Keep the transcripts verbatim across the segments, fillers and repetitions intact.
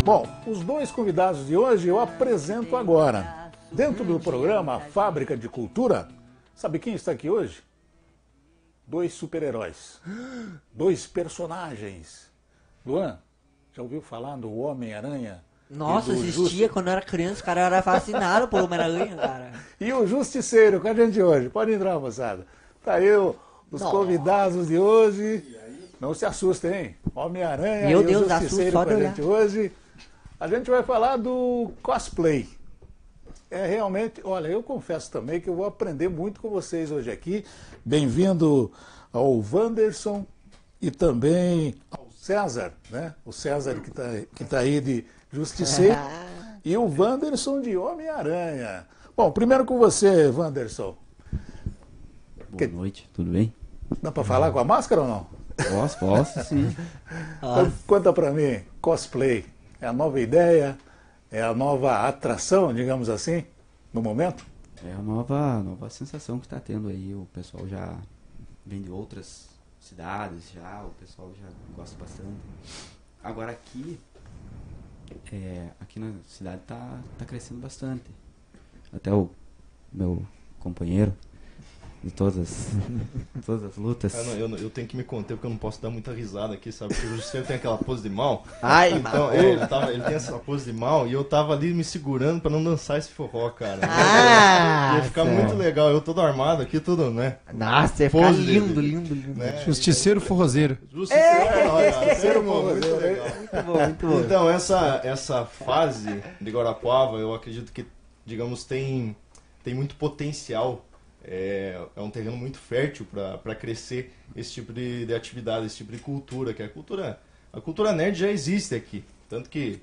Bom, os dois convidados de hoje eu apresento agora. Dentro do programa Fábrica de Cultura, sabe quem está aqui hoje? Dois super-heróis, dois personagens. Luan, já ouviu falar do Homem-Aranha? Nossa, assistia quando eu era criança, cara, eu era fascinado por Homem-Aranha, cara. E o Justiceiro com a gente hoje. Pode entrar, moçada. Tá aí o- os Não. convidados de hoje. Não se assustem, hein? Homem-Aranha Meu e Deus, o Justiceiro assusta só com a de gente hoje. A gente vai falar do cosplay. É realmente, olha, eu confesso também que eu vou aprender muito com vocês hoje aqui. Bem-vindo ao Wanderson e também ao César, né? O César que está que tá aí de Justiceiro e o Wanderson de Homem-Aranha. Bom, primeiro com você, Wanderson. Boa Que- noite, tudo bem? Dá para falar com a máscara ou não? Posso, posso, sim. Nossa. Conta para mim, cosplay. É a nova ideia? É a nova atração, digamos assim, no momento? É a nova, nova sensação que está tendo aí. O pessoal já vem de outras cidades, já, o pessoal já gosta bastante. Agora aqui, é, aqui na cidade tá, tá crescendo bastante. Até o meu companheiro de todas as, todas as lutas. Ah, não, eu, não- eu tenho que me conter porque eu não posso dar muita risada aqui, sabe? Porque o Justiceiro tem aquela pose de mal. Ai, Então, mano. é, ele, tava, ele tem essa pose de mal e eu tava ali me segurando pra não dançar esse forró, cara. Ah, Ia ficar certo. muito legal, eu todo armado aqui, tudo, né? Nossa, ia ficar Pose lindo, dele. lindo, lindo. né? Justiceiro forrozeiro. Justiceiro, é, olha, Justiceiro muito forrozeiro, legal. Muito bom, muito bom. Então, essa, essa fase de Guarapuava, eu acredito que, digamos, tem, tem muito potencial. É, é um terreno muito fértil para crescer esse tipo de, de atividade, esse tipo de cultura, que é a cultura. A cultura nerd já existe aqui. Tanto que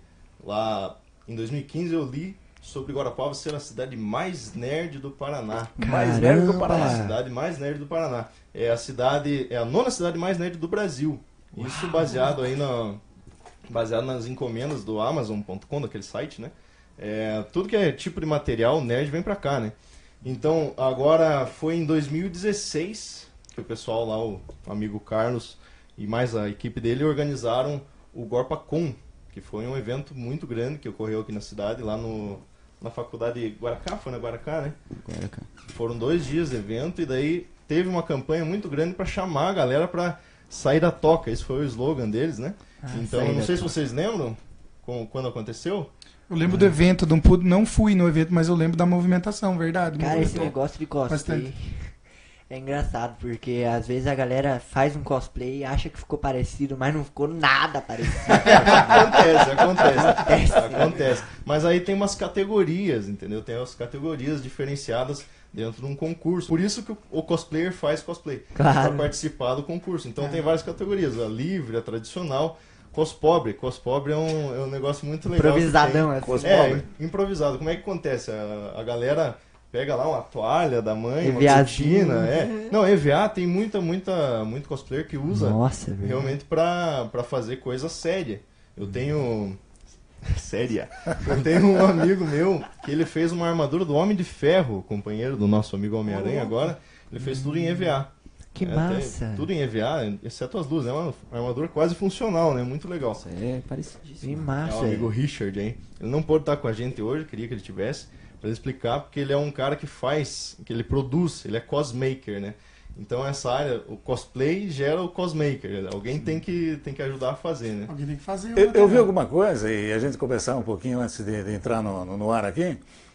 lá em dois mil e quinze eu li sobre Guarapuava ser a cidade mais nerd do Paraná. Mais nerd do Caramba. É a Paraná. cidade mais nerd do Paraná. É a cidade, é a nona cidade mais nerd do Brasil. Isso baseado aí na, baseado nas encomendas do Amazon ponto com, daquele site, né? É, tudo que é tipo de material nerd vem pra cá, né? Então, agora foi em dois mil e dezesseis que o pessoal lá, o amigo Carlos e mais a equipe dele organizaram o GorpaCon, que foi um evento muito grande que ocorreu aqui na cidade, lá no, na faculdade Guaracá, foi na Guaracá, né? Agora, cara. Foram dois dias de evento e daí teve uma campanha muito grande para chamar a galera para sair da toca. Esse foi o slogan deles, né? Então, sair não da sei se toca. vocês lembram com, quando aconteceu. Eu lembro do evento, não, pude, não fui no evento, mas eu lembro da movimentação, verdade. Cara, esse Movimentou. negócio de cosplay Bastante. é engraçado, porque às vezes a galera faz um cosplay e acha que ficou parecido, mas não ficou nada parecido. Acontece, acontece. Acontece. Mas aí tem umas categorias, entendeu? Tem as categorias diferenciadas dentro de um concurso. Por isso que o- o cosplayer faz cosplay. Claro. Para participar do concurso. Então tem várias categorias. A livre, a tradicional, cospobre. Cospobre é um, é um negócio muito legal. que Improvisadão, tem. assim. Cospobre. É, improvisado. Como é que acontece? A, a galera pega lá uma toalha da mãe, uma EVAzinho. cortina. É. Não, E V A tem muita, muita, muito cosplayer que usa Nossa, velho. realmente pra, pra fazer coisa séria. Eu tenho... Séria. Eu tenho um amigo meu que ele fez uma armadura do Homem de Ferro, companheiro do nosso amigo Homem-Aranha agora. Ele fez tudo em E V A. Que É, tem massa. tudo em E V A, exceto as luzes. É uma armadura quase funcional, né? Muito legal. Isso é Que parecidíssimo. É massa. o amigo Richard, hein? Ele não pôde estar com a gente hoje, queria que ele tivesse, para explicar, porque ele é um cara que faz, que ele produz, ele é cosmaker, né? Então essa área, o cosplay gera o cosmaker. Alguém tem que, tem que ajudar a fazer, né? Alguém tem que fazer. Eu, eu vi né? alguma coisa, e a gente conversar um pouquinho antes de, de entrar no, no, no ar aqui.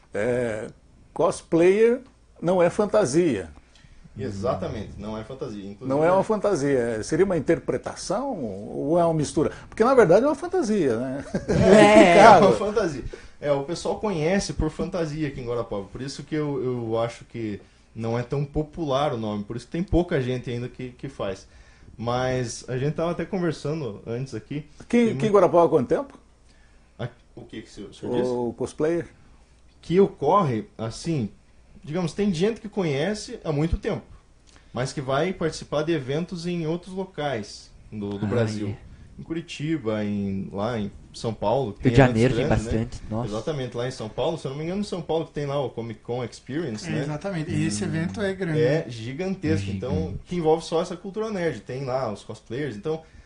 É, cosplayer não é fantasia. Exatamente, não é fantasia. Inclusive, Não é uma fantasia. Seria uma interpretação ou é uma mistura? Porque na verdade é uma fantasia, né? É, É uma Cara, fantasia. É, o pessoal conhece por fantasia aqui em Guarapuava. Por isso que eu, eu acho que não é tão popular o nome. Por isso que tem pouca gente ainda que, que faz. Mas a gente estava até conversando antes aqui. Quem, Tem quem muito- Guarapuava há quanto tempo? Ah, O que, que o senhor, o senhor disse? O cosplayer? Que ocorre, assim, digamos, tem gente que conhece há muito tempo, mas que vai participar de eventos em outros locais do, do Ah, Brasil. é. Em Curitiba, em, lá em São Paulo. que Rio de tem Janeiro tem eventos grandes, né? bastante. Nossa. Exatamente, lá em São Paulo, se eu não me engano, em São Paulo que tem lá o Comic Con Experience, É, né? exatamente. E esse evento é grande. É gigantesco, É então gigante. que envolve só essa cultura nerd. Tem lá os cosplayers, então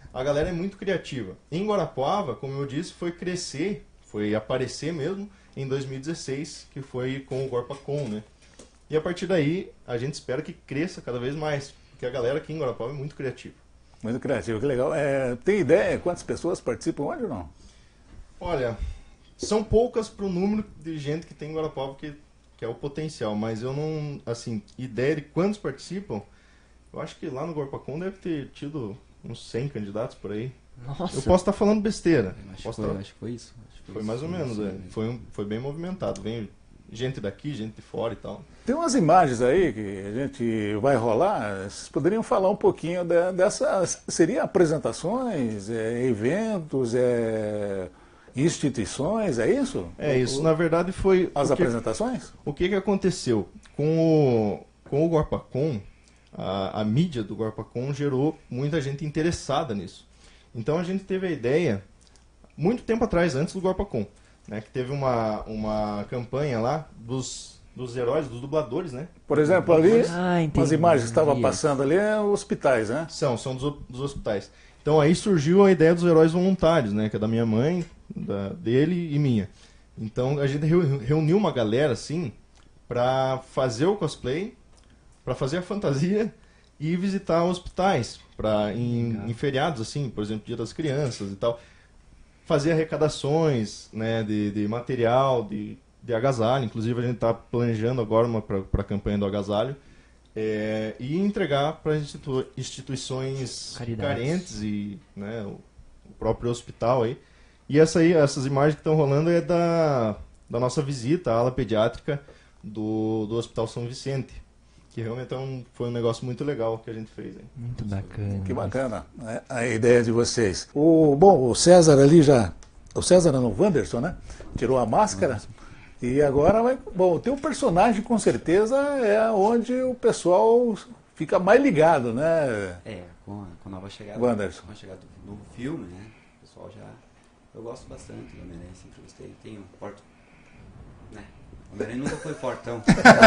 a galera é muito criativa. Em Guarapuava, como eu disse, foi crescer, foi aparecer mesmo em dois mil e dezesseis, que foi com o GorpaCon, né? E a partir daí, a gente espera que cresça cada vez mais, porque a galera aqui em Guarapuava é muito criativa. Muito criativo, que legal. É, tem ideia quantas pessoas participam hoje ou não? Olha, são poucas para o número de gente que tem em Guarapuava, que, que é o potencial, mas eu não, assim, ideia de quantos participam, eu acho que lá no GorpaCon deve ter tido uns cem candidatos por aí. Nossa. Eu posso estar falando besteira. Acho, Posso que foi, tá- acho que foi isso. Acho que Foi isso, mais ou menos, isso, é. né? Foi, um, foi bem movimentado. Vem gente daqui, gente de fora e tal. Tem umas imagens aí que a gente vai rolar. Vocês poderiam falar um pouquinho de- dessas. Seria apresentações, é, eventos, é, instituições, é isso? É isso, na verdade foi... As o que, apresentações? o que que aconteceu? Com o, com o GorpaCon, a, a mídia do GorpaCon gerou muita gente interessada nisso. Então a gente teve a ideia, muito tempo atrás, antes do GorpaCon, né, que teve uma, uma campanha lá dos, dos heróis, dos dubladores, né? Por exemplo, ali, Ah, entendi. as imagens que estavam passando ali, é hospitais, né? São, são dos, dos hospitais. Então aí surgiu a ideia dos heróis voluntários, né? Que é da minha mãe, da, dele e minha. Então a gente reu- reuniu uma galera, assim, pra fazer o cosplay, pra fazer a fantasia e visitar hospitais, pra, em, em feriados, assim, por exemplo, Dia das Crianças e tal. Fazer arrecadações, né, de, de material, de, de agasalho. Inclusive a gente está planejando agora uma para a campanha do agasalho. É, e entregar para institu instituições Caridades. carentes e, né, o, o próprio hospital aí. E essa aí, essas imagens que estão rolando é da, da nossa visita à ala pediátrica do, do Hospital São Vicente, que realmente é um, foi um negócio muito legal que a gente fez aí. Muito bacana. Que bacana, né, a ideia de vocês. O, bom, o César ali já... O César não, o Wanderson, né? Tirou a máscara. E agora vai... Bom, o teu personagem com certeza é onde o pessoal fica mais ligado, né? É, com a, com a nova chegada, Wanderson. com a chegada do novo filme, né? O pessoal já... Eu gosto bastante do Homem-Aranha, sempre gostei. Tem um porto... Né? O Homem-Aranha nunca foi fortão.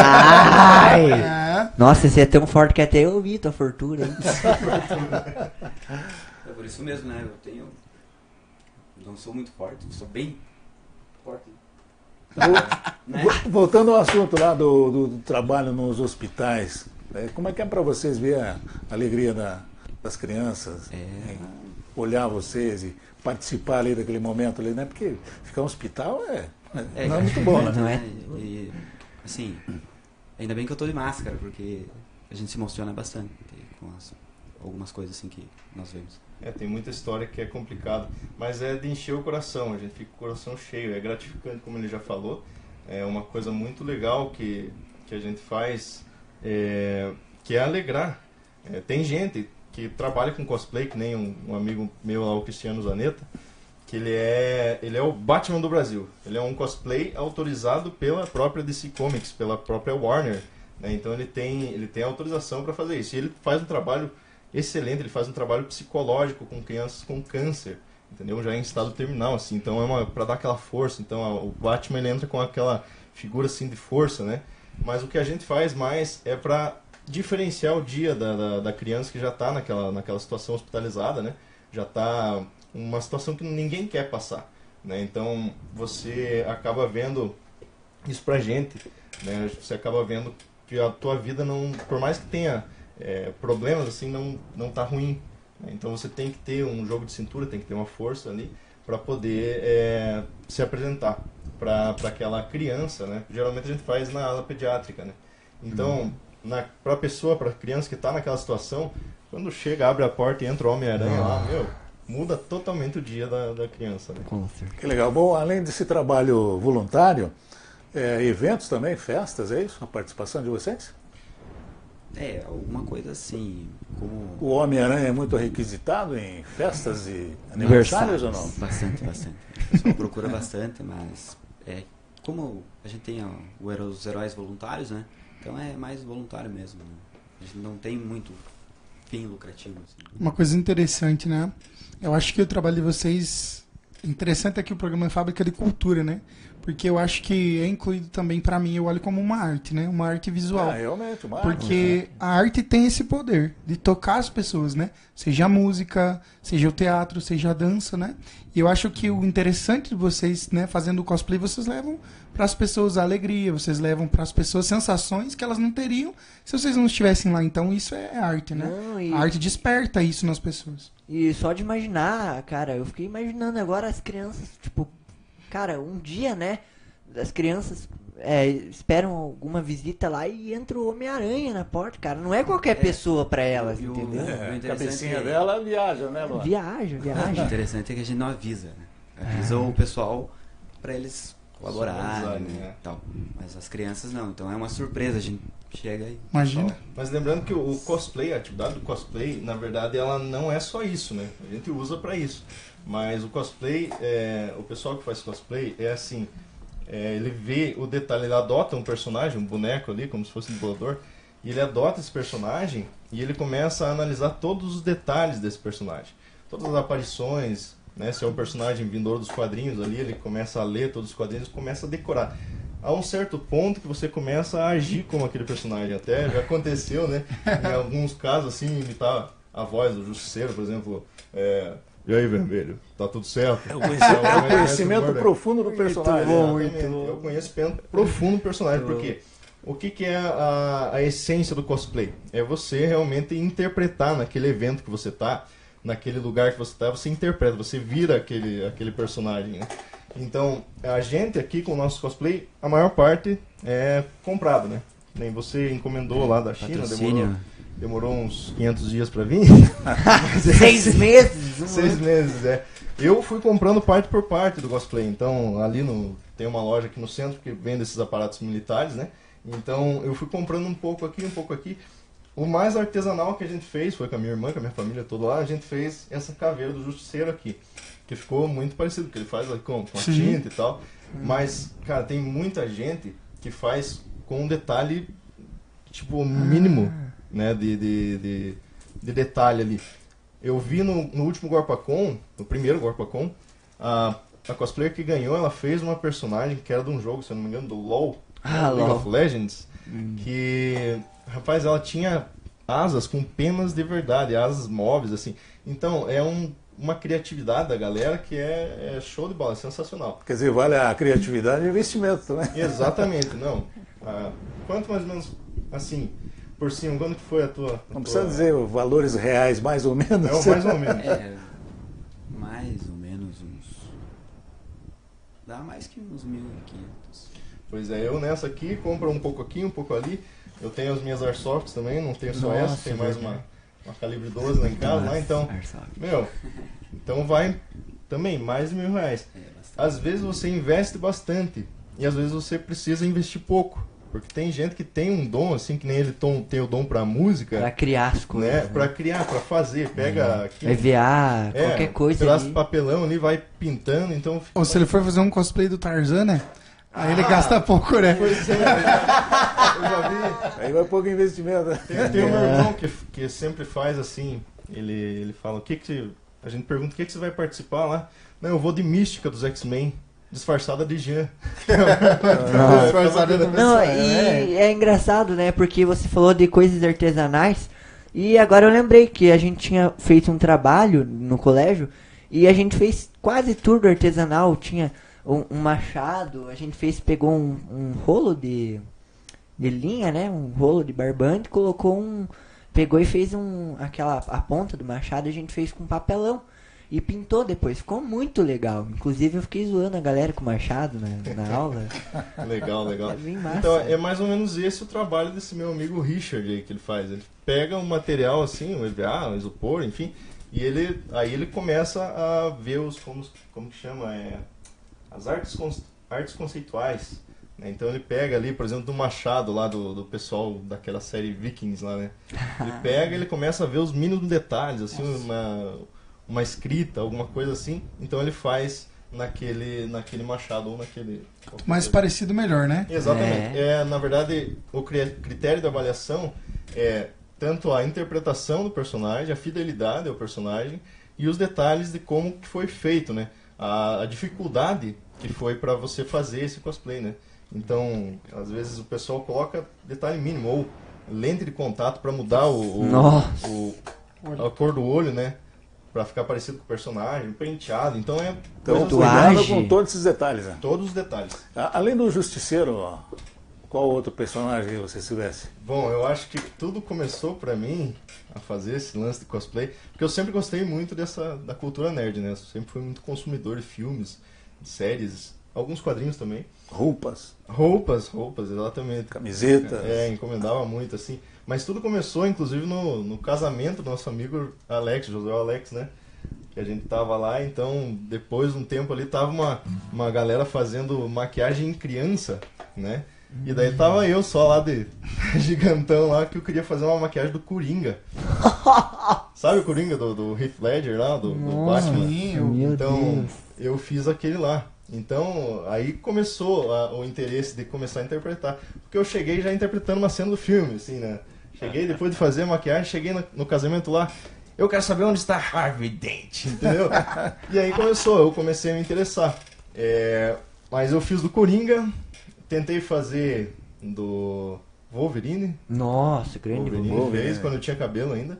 Ai! É. Nossa, esse é tão forte que até eu vi tua fortuna, hein? É por isso mesmo, né? Eu tenho... Não sou muito forte, sou bem forte. Né? Vo- Voltando ao assunto lá do, do- do trabalho nos hospitais, né, como é que é para vocês ver a alegria da- das crianças, É. em olhar vocês e participar ali daquele momento ali, né? Porque ficar no hospital é, É, não é muito bom, né? Não é? E, e, assim, ainda bem que eu tô de máscara, porque a gente se emociona bastante com as, algumas coisas assim que nós vemos. É, tem muita história que é complicado, mas é de encher o coração, a gente fica com o coração cheio, é gratificante, como ele já falou, é uma coisa muito legal que, que a gente faz, é, que é alegrar. É, tem gente que trabalha com cosplay, que nem um, um amigo meu lá, o Cristiano Zanetta, que ele é, ele é o Batman do Brasil, ele é um cosplay autorizado pela própria D C Comics, pela própria Warner, né? Então ele tem, ele tem autorização para fazer isso, e ele faz um trabalho excelente, ele faz um trabalho psicológico com crianças com câncer, entendeu? Já em estado terminal, assim, então é uma para dar aquela força. Então a, o Batman ele entra com aquela figura assim de força, né? Mas o que a gente faz mais é para diferenciar o dia da, da, da criança que já está naquela naquela situação hospitalizada, né? Já está uma situação que ninguém quer passar, né? Então você acaba vendo isso pra gente, né? Você acaba vendo que a tua vida não, por mais que tenha É, problemas assim, não não tá ruim, né? Então você tem que ter um jogo de cintura, tem que ter uma força ali para poder é, se apresentar para aquela criança, né? Geralmente a gente faz na ala pediátrica, né? Então, uhum. Para a pessoa, para a criança que está naquela situação, quando chega, abre a porta e entra o Homem-Aranha Ah. lá, meu, muda totalmente o dia da, da criança, né? Com certeza. Que legal. Bom, além desse trabalho voluntário, é, eventos também, festas, é isso? A participação de vocês? É, alguma coisa assim, como... O Homem-Aranha é muito requisitado em festas e aniversários ou não? Bastante, bastante. O pessoal procura bastante, mas é, como a gente tem ó, o hero- os heróis voluntários, né? Então é mais voluntário mesmo. Né? A gente não tem muito fim lucrativo. Assim. Uma coisa interessante, né? Eu acho que o trabalho de vocês Interessante é que o programa é fábrica de cultura, né? Porque eu acho que é incluído também, pra mim, eu olho como uma arte, né? Uma arte visual. Ah, realmente, uma Porque a arte tem esse poder de tocar as pessoas, né? Seja a música, seja o teatro, seja a dança, né? E eu acho que o interessante de vocês, né, fazendo o cosplay, vocês levam para as pessoas a alegria, vocês levam para as pessoas sensações que elas não teriam se vocês não estivessem lá. Então isso é arte, né? Não, e- A arte desperta isso nas pessoas. E só de imaginar, cara, eu fiquei imaginando agora as crianças, tipo, cara, um dia, né, as crianças é, esperam alguma visita lá e entra o Homem-Aranha na porta, cara. Não é qualquer pessoa pra elas, E o- entendeu? o É, a interessante cabecinha é- dela viaja, né, Luan? Viaja, O viaja. interessante é que a gente não avisa, né? Avisa o pessoal pra eles colaborarem, Socializarem, né? né? Tal. Mas as crianças não, então é uma surpresa, a gente chega aí. Imagina. Mas lembrando que o cosplay, a atividade do cosplay, na verdade, ela não é só isso, né? A gente usa pra isso. Mas o cosplay, é, o pessoal que faz cosplay é assim, é, ele vê o detalhe, ele adota um personagem, um boneco ali, como se fosse um dublador, e ele adota esse personagem e ele começa a analisar todos os detalhes desse personagem. Todas as aparições, né? Se é um personagem vindouro dos quadrinhos ali, ele começa a ler todos os quadrinhos e começa a decorar. Há um certo ponto que você começa a agir como aquele personagem. Até já aconteceu, né? Em alguns casos, assim, imitar a voz do Justiceiro, por exemplo. É, e aí, vermelho? Tá tudo certo? É o conhecimento, é o conhecimento profundo do personagem. bom, né? muito bom. Eu conhecimento profundo do personagem. Por quê? O que, que é a, a essência do cosplay? É você realmente interpretar naquele evento que você tá, naquele lugar que você tá, você interpreta, você vira aquele, aquele personagem, né? Então, a gente aqui com o nosso cosplay, a maior parte é comprado, né? Nem você encomendou lá da China, Patrocínio. demorou, demorou uns quinhentos dias pra vir. Seis meses? um Seis ano. meses, é. Eu fui comprando parte por parte do cosplay. Então, ali no, tem uma loja aqui no centro que vende esses aparatos militares, né? Então, eu fui comprando um pouco aqui, um pouco aqui. O mais artesanal que a gente fez foi com a minha irmã, com a minha família toda lá. A gente fez essa caveira do Justiceiro aqui, que ficou muito parecido, porque ele faz ali com, com a Sim. tinta e tal. Mas, cara, tem muita gente que faz com um detalhe, tipo, mínimo, né, de, de, de, de detalhe ali. Eu vi no, no último Gorpacon, no primeiro Gorpacon, a, a cosplayer que ganhou, ela fez uma personagem que era de um jogo, se eu não me engano, do LoL, Ah, League LOL. of Legends, que, rapaz, ela tinha asas com penas de verdade, asas móveis, assim. Então, é um, uma criatividade da galera que é, é show de bola, é sensacional. Quer dizer, vale a criatividade e o investimento também. Exatamente, não. Ah, quanto mais ou menos, assim, por cima, quando que foi a tua... a Não tua- precisa dizer valores reais, mais ou menos. É, mais ou menos. É, mais ou menos uns... Dá mais que uns mil e quinhentos. Pois é, eu nessa aqui, compro um pouco aqui, um pouco ali. Eu tenho as minhas Airsofts também, não tenho só Nossa, essa, tem mais uma, verdade. uma calibre doze lá em casa, lá, então... Airsoft. Meu, então vai também mais de mil reais. É, bastante. Às vezes você investe bastante e às vezes você precisa investir pouco. Porque tem gente que tem um dom, assim, que nem ele tom- tem o dom pra música, Pra criar as coisas. né? né? Pra criar, pra fazer. Pega aqui, E V A, é, qualquer coisa pedaço ali. de papelão ali, vai pintando, então... fica- Ou se ele for fazer um cosplay do Tarzan, né? Aí ele Ah, gasta pouco, né? Pois é, eu já, eu já vi. Aí vai pouco investimento. né? Tem, tem um meu irmão que, que sempre faz assim, ele, ele fala, o que que você... A gente pergunta, o que que você vai participar lá? Não, eu vou de Mística dos X-Men, disfarçada de Jean. Disfarçada de Não, É. e é engraçado, né? Porque você falou de coisas artesanais. E agora eu lembrei que a gente tinha feito um trabalho no colégio. E a gente fez quase tudo artesanal. Tinha um, um machado. A gente fez, pegou um, um rolo de, de linha, né? Um rolo de barbante. Colocou um... Pegou e fez um... Aquela... A ponta do machado a gente fez com papelão. E pintou depois. Ficou muito legal. Inclusive eu fiquei zoando a galera com machado na, na aula. Legal, legal. É bem massa. Então é mais ou menos esse o trabalho desse meu amigo Richard aí que ele faz. Ele pega um material assim, um E V A, um isopor, enfim, e ele aí ele começa a ver os como, como que chama, é, as artes con- artes conceituais. Né? Então ele pega ali, por exemplo, do machado lá do, do pessoal daquela série Vikings lá, né? Ele pega, ele começa a ver os mínimos detalhes, assim, uma uma escrita, alguma coisa assim. Então ele faz naquele naquele machado ou naquele Mais parecido, melhor, né? Exatamente. É. na verdade, o cri- critério da avaliação é tanto a interpretação do personagem, a fidelidade ao personagem e os detalhes de como que foi feito, né? a, a dificuldade que foi para você fazer esse cosplay, né? Então, às vezes o pessoal coloca detalhe mínimo, ou lente de contato para mudar o, o, Nossa. o, a cor do olho, né? Pra ficar parecido com o personagem, penteado. Então é Então, coisas- Tatuagem. cuidado com todos esses detalhes, né? todos os detalhes. A- Além do Justiceiro, ó, qual outro personagem você tivesse? Bom, eu acho que tudo começou pra mim a fazer esse lance de cosplay, porque eu sempre gostei muito dessa da cultura nerd, né? Eu sempre fui muito consumidor de filmes, de séries, alguns quadrinhos também. Roupas, Roupas, roupas, exatamente. camisetas. É, encomendava muito, assim. Mas tudo começou, inclusive, no, no casamento do nosso amigo Alex, José Alex, né? Que a gente tava lá, então, depois de um tempo ali, tava uma, uma galera fazendo maquiagem em criança, né? E daí tava eu só lá de gigantão lá, que eu queria fazer uma maquiagem do Coringa. Sabe o Coringa do, do Heath Ledger lá, do, do Batman? Sim, eu- Meu Então, Deus. eu fiz aquele lá. Então, aí começou a- o interesse de começar a interpretar. Porque eu cheguei já interpretando uma cena do filme, assim, né? Cheguei depois de fazer a maquiagem, cheguei no, no casamento lá. Eu quero saber onde está Harvey Dent, entendeu? E aí começou, eu comecei a me interessar. É, mas eu fiz do Coringa, tentei fazer do Wolverine. Nossa, grande Wolverine Wolverine. fez quando eu tinha cabelo ainda.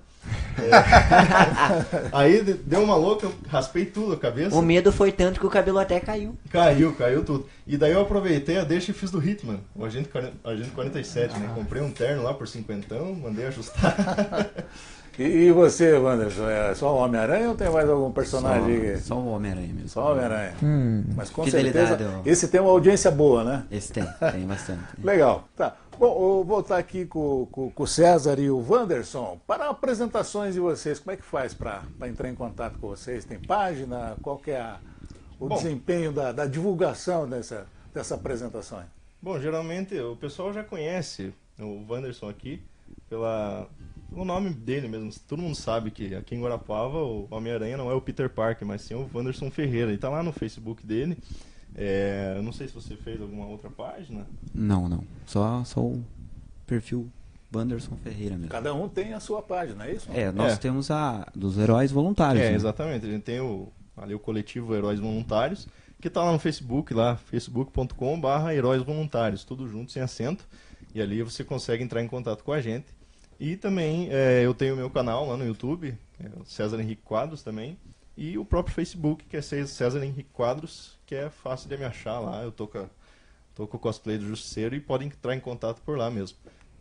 É. Aí de- deu uma louca, eu raspei tudo a cabeça. O medo foi tanto que o cabelo até caiu. Caiu, caiu tudo. E daí eu aproveitei a deixa e fiz do Hitman, o Agente, quarenta, Agente quarenta e sete, né? Comprei um terno lá por cinquentão, mandei ajustar. E, e você, Wanderson, é só o Homem-Aranha ou tem mais algum personagem? Só, só o Homem-Aranha mesmo. Só o Homem-Aranha. Hum. Mas com Fidelidade, certeza, ó. esse tem uma audiência boa, né? Esse tem, tem bastante. Legal. Tá. Bom, eu vou estar aqui com, com, com o César e o Wanderson para apresentações de vocês. Como é que faz para entrar em contato com vocês? Tem página? Qual que é a- o Bom. desempenho da, da divulgação dessa, dessa apresentação? Bom, geralmente o pessoal já conhece o Wanderson aqui pela, pelo nome dele mesmo. Todo mundo sabe que aqui em Guarapava o Homem-Aranha não é o Peter Parker, mas sim o Wanderson Ferreira. Ele tá lá no Facebook dele. É, eu não sei se você fez alguma outra página. Não, não. Só, só o perfil Wanderson Ferreira mesmo. Cada um tem a sua página, é isso? É, nós É. temos a dos heróis voluntários. É, né? exatamente. A gente tem o, ali o coletivo Heróis Voluntários, que tá lá no Facebook, lá, facebook ponto com barra Heróis Voluntários, tudo junto, sem acento. E ali você consegue entrar em contato com a gente. E também é, eu tenho o meu canal lá no YouTube, é o César Henrique Quadros também. E o próprio Facebook, que é César Henrique Quadros, que é fácil de me achar lá. Eu tô com, a, tô com o cosplay do Justiceiro e podem entrar em contato por lá mesmo.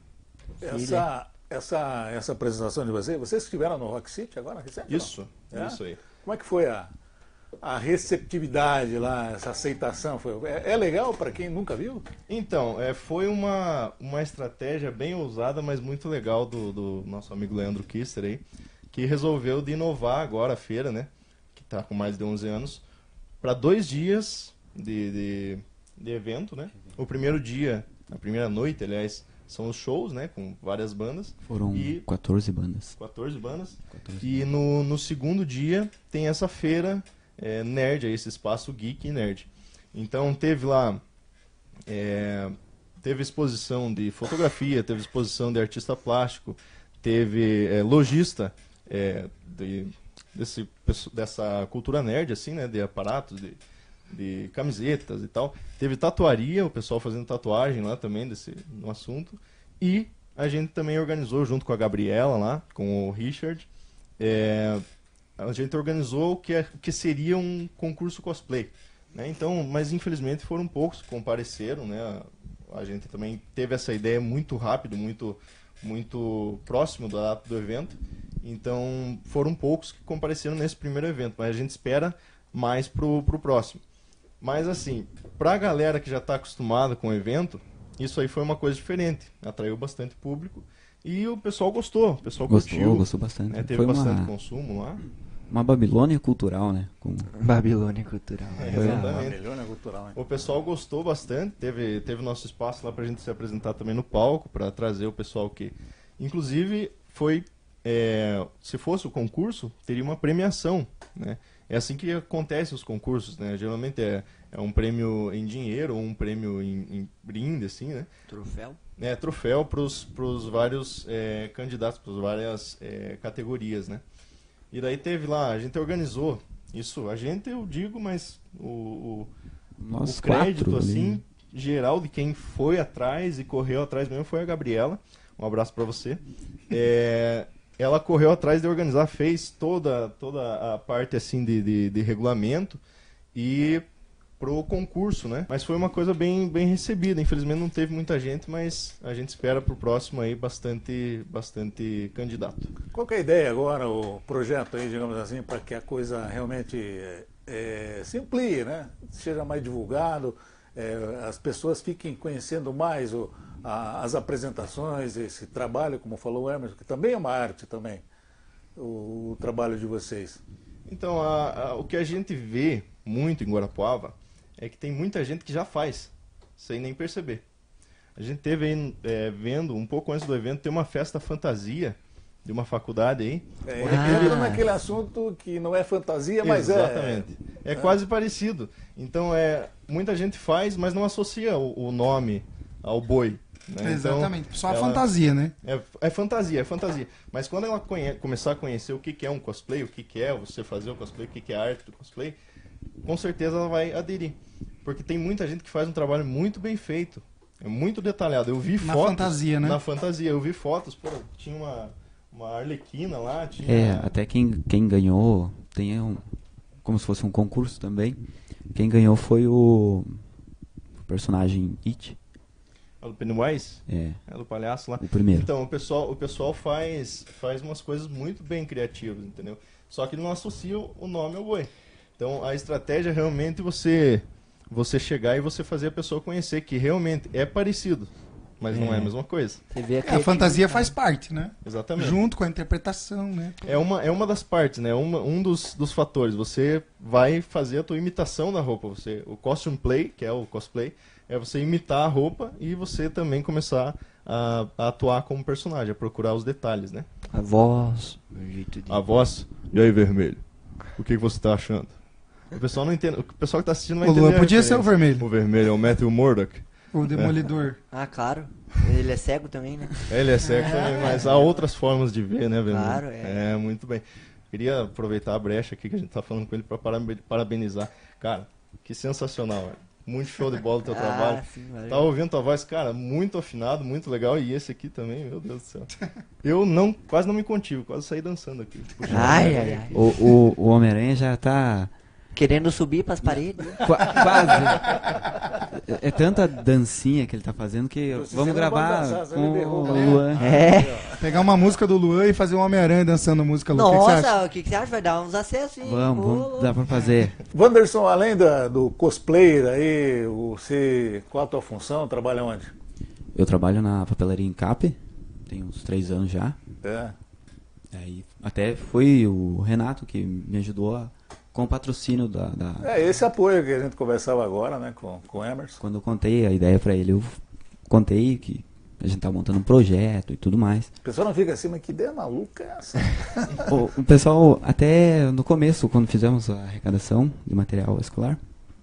Essa, essa, essa apresentação de vocês, vocês estiveram no Rock City agora, recente? não? Isso, É? isso aí. Como é que foi a, a receptividade lá, essa aceitação? Foi, é, é legal para quem nunca viu? Então, é, foi uma, uma estratégia bem ousada, mas muito legal do, do nosso amigo Leandro Kister aí, que resolveu de inovar agora a feira, né? Que está com mais de onze anos, para dois dias de, de, de evento, né? O primeiro dia, a primeira noite, aliás, são os shows, né? Com várias bandas. Foram E- quatorze bandas. quatorze bandas. quatorze. E no, no segundo dia tem essa feira é, nerd, aí, esse espaço geek e nerd. Então teve lá, é, teve exposição de fotografia, teve exposição de artista plástico, teve é, lojista é, de, desse, pesso- dessa cultura nerd, assim, né, de aparatos, de, de camisetas e tal. Teve tatuaria, o pessoal fazendo tatuagem lá também desse, no assunto. E a gente também organizou, junto com a Gabriela lá, com o Richard, é, a gente organizou o que, é, o que seria um concurso cosplay. Né? Então, mas infelizmente foram poucos que compareceram, né? A gente também teve essa ideia muito rápido, muito, muito próximo da data do evento. Então, foram poucos que compareceram nesse primeiro evento, mas a gente espera mais pro, pro próximo. Mas assim, pra galera que já está acostumada com o evento, isso aí foi uma coisa diferente. Atraiu bastante público e o pessoal gostou, o pessoal Gostou, curtiu. gostou bastante. Né? Teve Foi bastante uma, consumo lá. uma Babilônia cultural, né? Com... Babilônia cultural. É, Uma exatamente. melhor cultural, hein? O pessoal gostou bastante, teve, teve nosso espaço lá pra gente se apresentar também no palco, para trazer o pessoal que... Inclusive, foi... é, se fosse o concurso, teria uma premiação, né? É assim que acontece os concursos, né? Geralmente é, é um prêmio em dinheiro ou um prêmio em, em brinde, assim, né? Troféu? É, troféu para os vários é, candidatos, para as várias é, categorias, né? E daí teve lá, a gente organizou Isso, a gente eu digo, mas o, o, Nós o crédito, quatro ali. assim, geral de quem foi atrás e correu atrás mesmo foi a Gabriela. Um abraço pra você. É, ela correu atrás de organizar, fez toda, toda a parte assim de, de, de regulamento e pro concurso, né? Mas foi uma coisa bem, bem recebida. Infelizmente não teve muita gente, mas a gente espera pro próximo aí bastante, bastante candidato. Qual que é a ideia agora, o projeto aí, digamos assim, para que a coisa realmente é, se amplie, né? Seja mais divulgado, é, as pessoas fiquem conhecendo mais o, a, as apresentações, esse trabalho, como falou o Emerson, que também é uma arte também, o, o trabalho de vocês. Então, a, a, o que a gente vê muito em Guarapuava é que tem muita gente que já faz, sem nem perceber. A gente teve aí, é, vendo, um pouco antes do evento, tem uma festa fantasia de uma faculdade aí. É, onde Ah. entra naquele assunto que não é fantasia, mas Exatamente. É, quase parecido. Então, é, muita gente faz, mas não associa o, o nome ao boi. Né? Exatamente. Então, Só a ela- fantasia, né? É, é fantasia, é fantasia. Mas quando ela conhe- começar a conhecer o que, que é um cosplay, o que, que é você fazer o cosplay, o que, que é a arte do cosplay, com certeza ela vai aderir. Porque tem muita gente que faz um trabalho muito bem feito. É muito detalhado. Eu vi Na fotos. fantasia, né? Na fantasia. Eu vi fotos, pô, tinha uma, uma arlequina lá, tinha... É, até quem, quem ganhou tem um. Como se fosse um concurso também. Quem ganhou foi o, o personagem It. A do Pennywise? É, É do palhaço lá. o primeiro. Então, o pessoal, o pessoal faz, faz umas coisas muito bem criativas, entendeu? Só que não associa o nome ao boi. Então, a estratégia é realmente você, você chegar e você fazer a pessoa conhecer que realmente é parecido, mas não é a mesma coisa. Você vê É, a fantasia faz parte, né? Exatamente. Junto com a interpretação, né? É uma, é uma das partes, né? Uma, um dos, dos fatores. Você vai fazer a tua imitação da roupa. Você, o costume play, que é o cosplay, é você imitar a roupa e você também começar a, a atuar como personagem, a procurar os detalhes, né? a voz, o jeito de... A voz, e aí, vermelho? O que, que você tá achando? O pessoal não entende. O pessoal que tá assistindo vai O entender. Luan a podia ser o referência. vermelho. O vermelho é o Matthew Murdock. O Demolidor. Ah, claro. Ele é cego também, né? Ele é cego também, mas há outras formas de ver, né, vermelho? Claro, é. É, muito bem. Queria aproveitar a brecha aqui que a gente tá falando com ele para parabenizar. Cara, que sensacional, velho. Muito show de bola o teu trabalho. Ah, sim, valeu. Tava ouvindo tua voz, cara, muito afinado, muito legal. E esse aqui também, meu Deus do céu. Eu não, quase não me contive, quase saí dançando aqui. Puxa, Ai, ai, ai. O, o, o Homem-Aranha já tá Querendo subir pras paredes. qua- quase. É, é tanta dancinha que ele tá fazendo que Se você vamos não gravar pode dançar, você com me derruba, o né? Luan. É. Pegar uma música do Luan e fazer um Homem-Aranha dançando música, Luan. O que que você acha? Nossa, o que, que você acha? Vai dar uns acessos, hein? Vamos, Ô, vamos, dá pra fazer. Wanderson, além da, do cosplayer aí, você, qual a tua função? Trabalha onde? Eu trabalho na papelaria Encap, tem uns três anos já. É. Aí, até foi o Renato que me ajudou a- com o patrocínio da, da- É esse apoio que a gente conversava agora, né, com, com o Emerson. Quando eu contei a ideia pra ele, eu contei que a gente tá montando um projeto e tudo mais. O pessoal não fica assim, mas que ideia maluca é essa? O, o pessoal, até no começo, quando fizemos a arrecadação de material escolar,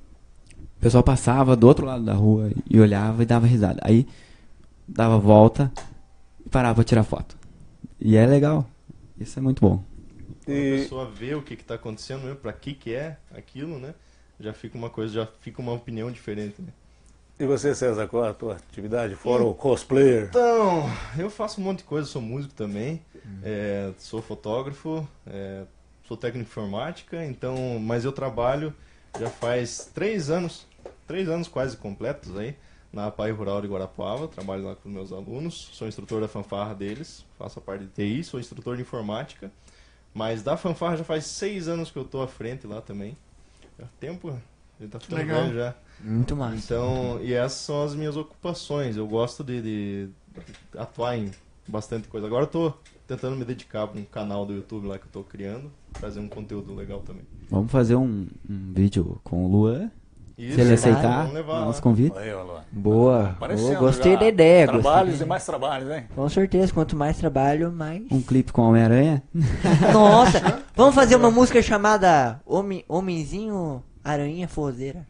o pessoal passava do outro lado da rua e olhava e dava risada. Aí dava volta e parava pra tirar foto. E é legal. Isso é muito bom. Quando a E, pessoa vê o que está acontecendo mesmo, para que que é aquilo, né? Já fica uma coisa, já fica uma opinião diferente, né? e você, César, qual a tua atividade fora o cosplayer? Então, eu faço um monte de coisa, sou músico também, é, sou fotógrafo, é, sou técnico de informática, então, mas eu trabalho já faz três anos, três anos quase completos aí, na A P A I Rural de Guarapuava, trabalho lá com meus alunos, sou instrutor da fanfarra deles, faço a parte de T I, sou instrutor de informática, mas da fanfarra já faz seis anos que eu tô à frente lá também. Já tempo, ele tá ficando Legal. velho já. Muito massa. Então, e essas são as minhas ocupações. Eu gosto de, de- de atuar em bastante coisa. Agora eu tô tentando me dedicar para um canal do YouTube lá que eu tô criando, trazer um conteúdo legal também. Vamos fazer um, um vídeo com o Luan, Isso, se ele aceitar vamos levar nosso lá. convite. Aí, ó, Luan. Boa. Aparecendo Boa, gostei já. da ideia. Trabalhos gostei. e mais trabalhos, hein? Com certeza, quanto mais trabalho, mais. Um clipe com o Homem-Aranha. Nossa, vamos fazer uma música chamada Homem, Homenzinho Aranha Forrozeira.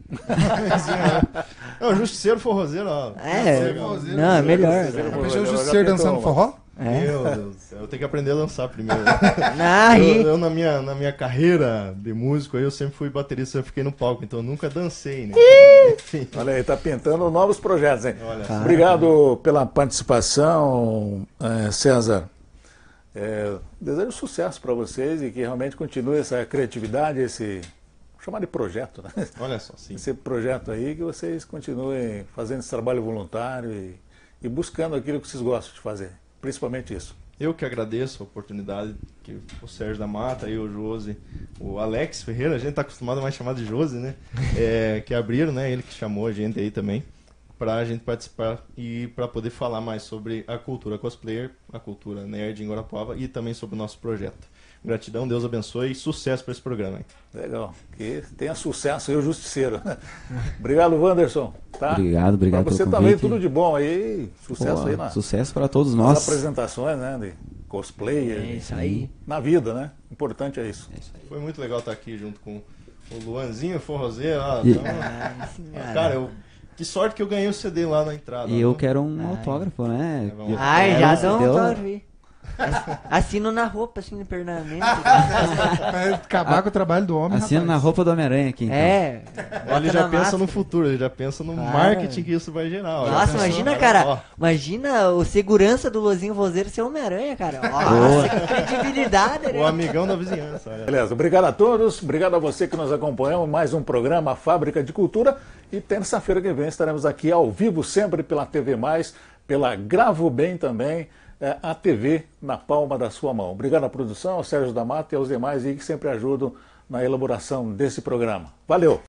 Não, Justiceiro Forrozeiro, ó. É, Legal. não, é melhor. Justiceiro. Já pensou o Eu já Justiceiro tentou dançando uma. forró? É. Meu Deus do céu, eu tenho que aprender a dançar primeiro. Ah, eu, e- eu, na, minha, na minha carreira de músico, aí, eu sempre fui baterista, eu fiquei no palco, então eu nunca dancei, né? Enfim. Olha aí, tá pintando novos projetos, hein? Olha, Cara. Obrigado pela participação, eh, César. É, desejo sucesso para vocês e que realmente continue essa criatividade, esse vou chamar de projeto, né? olha só, sim. Esse projeto aí, que vocês continuem fazendo esse trabalho voluntário e, e buscando aquilo que vocês gostam de fazer, principalmente isso. Eu que agradeço a oportunidade que o Sérgio da Mata e o Josi, o Alex Ferreira, a gente tá acostumado a mais chamar de Josi, né? É, que abriram, né? Ele que chamou a gente aí também, pra gente participar e pra poder falar mais sobre a cultura cosplayer, a cultura nerd em Guarapuava e também sobre o nosso projeto. Gratidão, Deus abençoe e sucesso para esse programa aí. Legal, que tenha sucesso aí o Justiceiro. Obrigado, Wanderson. Tá? Obrigado, obrigado Pra você pelo também, convite. tudo de bom aí, sucesso Pô, aí na, Sucesso para todos nas nós. apresentações, né, de cosplayer, É isso aí. na vida, né? Importante é isso. É isso aí. Foi muito legal estar aqui junto com o Luanzinho Forrozeiro. Ah, E- então, Ah, sim, cara. cara, eu, que sorte que eu ganhei o C D lá na entrada. E eu viu? quero um Ai. autógrafo, né? É, vamos- Ai, É, já você dá um deu? autógrafo aí. Assino na roupa, assim, no permanente. Vai acabar com o trabalho do homem, Assina na rapaz. roupa do Homem-Aranha aqui, então. É. Ele bota já na pensa máscara. no futuro, ele já pensa no Claro. marketing que isso vai gerar. olha. Nossa, Já pensou? imagina, Olha cara. só. Imagina o segurança do Lozinho Vozeiro ser Homem-Aranha, cara. Boa. Nossa, que credibilidade, né? O amigão da vizinhança. olha. Beleza, obrigado a todos, obrigado a você que nos acompanhou em mais um programa Fábrica de Cultura e terça-feira que vem estaremos aqui ao vivo sempre pela T V Mais, pela Gravo Bem também, é, a T V na palma da sua mão. Obrigado à produção, ao Sérgio da Mata e aos demais aí que sempre ajudam na elaboração desse programa. Valeu!